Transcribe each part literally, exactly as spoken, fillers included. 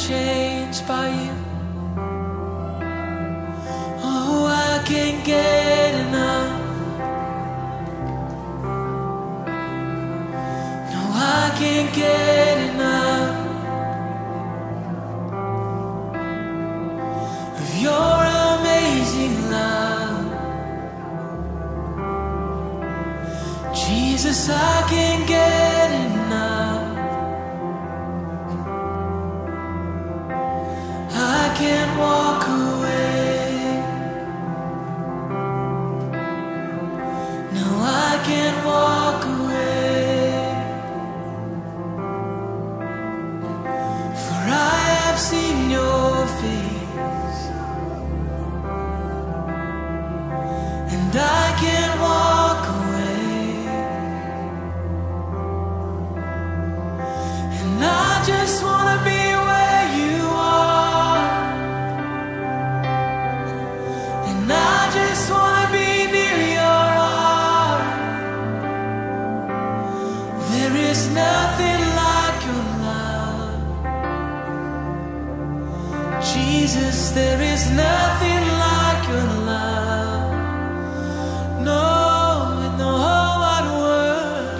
changed by you. Oh, I can't get enough. No, I can't get enough of your amazing love. Jesus, I can't get enough. I can't walk away. No, I can't walk away. For I have seen your face, and I can't walk away. And I just wanna be where you are. And I just wanna be near your heart. There is nothing like your love. Jesus, there is nothing like your love. No, in the whole wide world.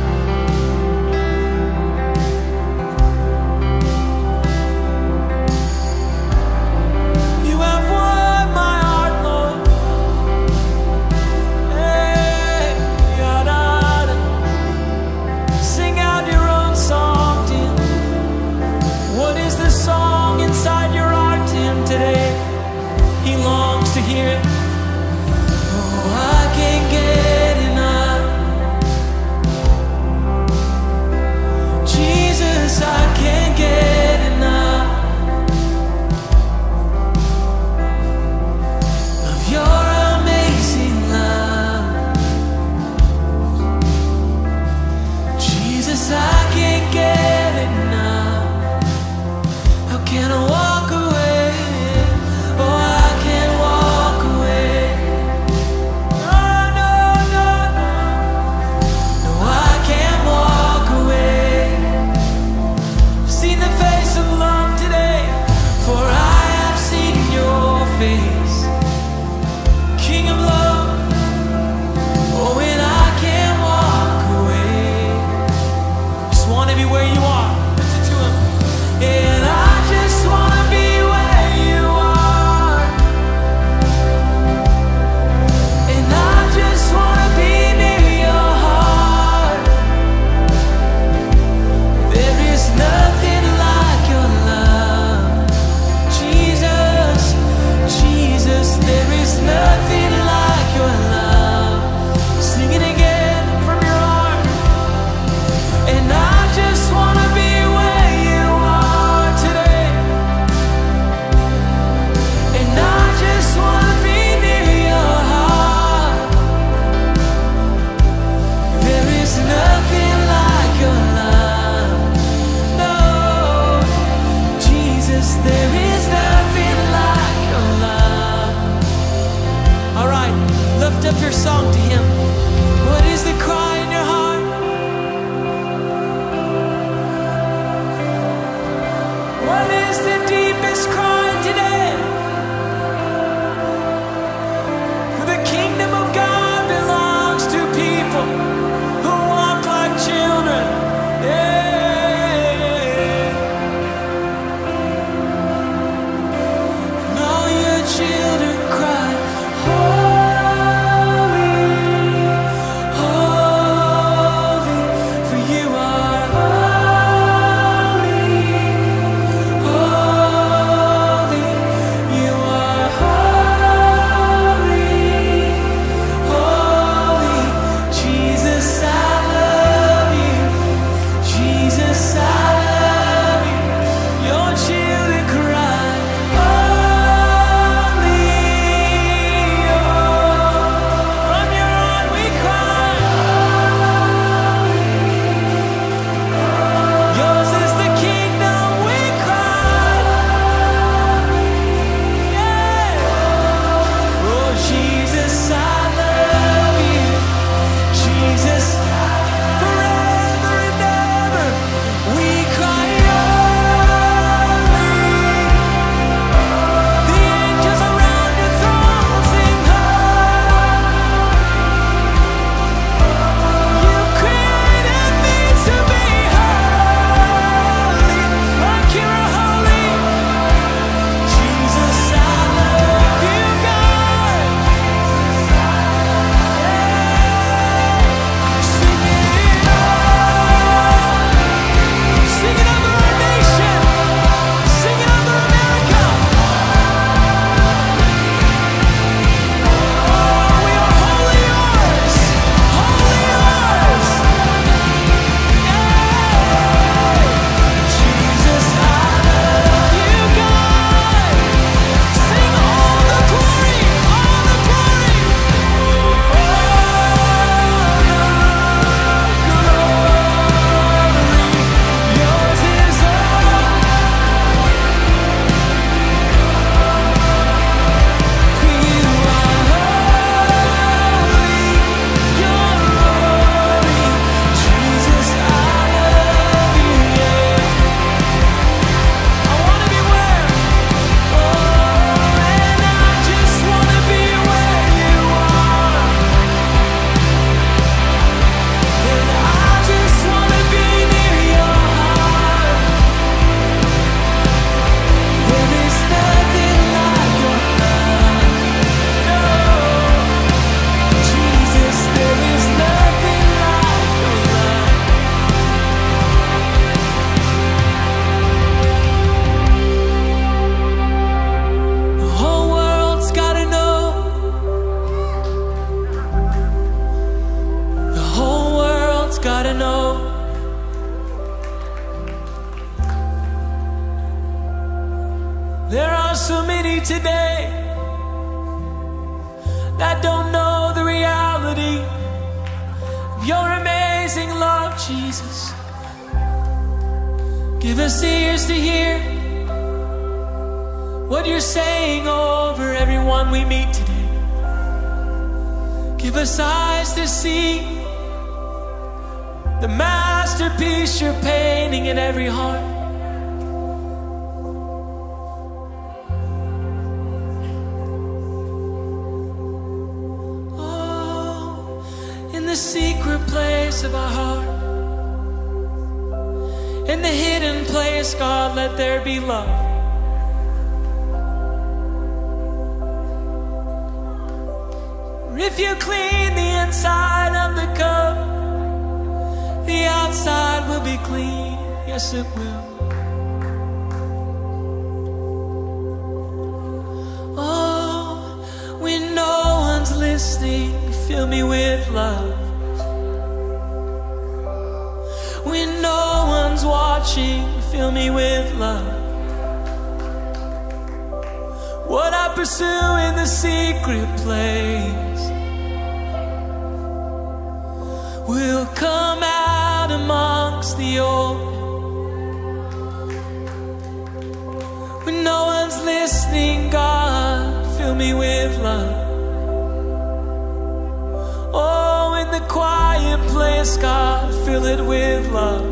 You have won my heart, Lord. Hey, yada. Sing out your own song, Tim. What is the song inside your heart, Tim, today? He longs to hear it. Oh, I can't get enough. Jesus, I can't get enough of your amazing love. Jesus, I can't get enough. How can I walk away? Oh, I can't walk away. Oh, no, no, no. No, I can't walk away. I've seen the face of love today, for I have seen your face, King of love. Oh, and I can't walk away. Just want to be where you are. Listen to him. And I just want to be where you are. And I just want to be near your heart. There is nothing like your love. Jesus, Jesus, there is nothing like your love. Sing it again from your heart. And I just want to be where you are today. And I just want to be near your heart. There is nothing like your love. No, Jesus, there is nothing like your love. All right, lift up your song to him. What is the cry in your heart? What is the deepest cry today? For the kingdom of God belongs to people who walk like children. Yeah. And all your children cry, holy, holy. today that don't know the reality of your amazing love, Jesus. Give us ears to hear what you're saying over everyone we meet today. Give us eyes to see the masterpiece you're painting in every heart. The secret place of our heart, in the hidden place, God, let there be love. If you clean the inside of the cup, the outside will be clean. Yes, it will. Oh, when no one's listening, fill me with love. When no one's watching, fill me with love. What I pursue in the secret place will come out amongst the open. When no one's listening, God, fill me with love. Oh, in the quiet place, God, fill it with love.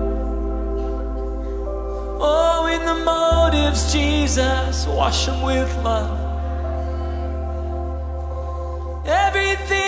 Oh, in the motives, Jesus, wash them with love. Everything